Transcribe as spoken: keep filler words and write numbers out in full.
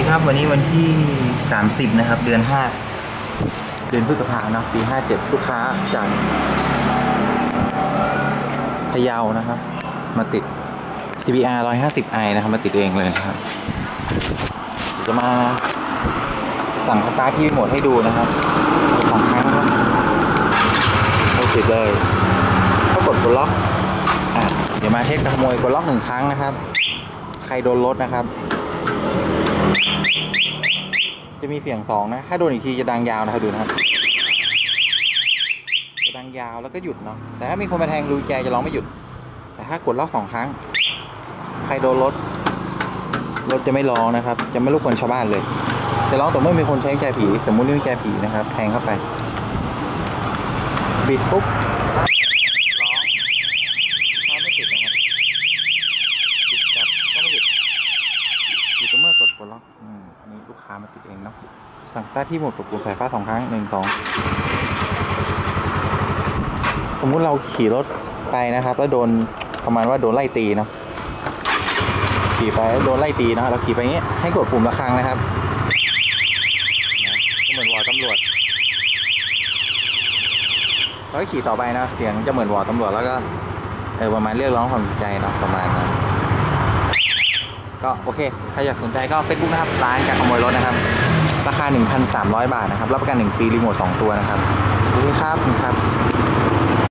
ครับวันนี้วันที่สามสิบนะครับเดือนห้าเดือนพฤษภาคมนะปีห้าเจ็ดลูกค้าจากพะเยานะครับมาติด ซี บี อาร์ หนึ่งร้อยห้าสิบไอ นะครับมาติดเองเลยนะครับจะมาสั่งสตาร์ทที่รีโมทให้ดูนะครับสองครั้งครับเราติดเลยถ้ากดกดล็อกอ่ะเดี๋ยวมาเทสขโมยกดล็อกหนึ่งครั้งนะครับใครโดนรถนะครับจะมีเสียงสองนะถ้าโดนอีกทีจะดังยาวนะครับดูนะครับจะดังยาวแล้วก็หยุดเนาะแต่ถ้ามีคนมาแทงรูแจจะร้องไม่หยุดแต่ถ้ากดล็อกสองครั้งใครโดนรถรถจะไม่ร้องนะครับจะไม่รบกวนชาวบ้านเลยจะร้องแต่เมื่อมีคนใช้กุญแจผีสมมุติกุญแจผีนะครับแทงเข้าไปบิดปุ๊บร้องถ้าไม่ติดนะครับติดกับก็ไม่หยุดหยุดแต่เมื่อกดกดล็อกอืมนี่ลูกค้ามาติดเองเนาะสั่งสตาร์ทที่โหมดกดปุ่มสายฟ้าสองครั้งหนึ่งสองสมมุติเราขี่รถไปนะครับแล้วโดนประมาณว่าโดนไล่ตีเนาะขี่ไปโดนไล่ตีนะเราขี่ไปอย่างเงี้ยให้กดปุ่มระฆังนะครับก็เหมือนวอตำรวจแล้วก็ขี่ต่อไปนะเสียงจะเหมือนวอตำรวจแล้วก็เออประมาณเรียกร้องความสนใจเนาะประมาณนั้นก็โอเคใครอยากสนใจก็เฟซบุ๊กนะครับร้านการขโมยรถนะครับราคา หนึ่งพันสามร้อย บาทนะครับรับประกันหนึ่งปีรีโมทสองตัวนะครับขอบคุณครับ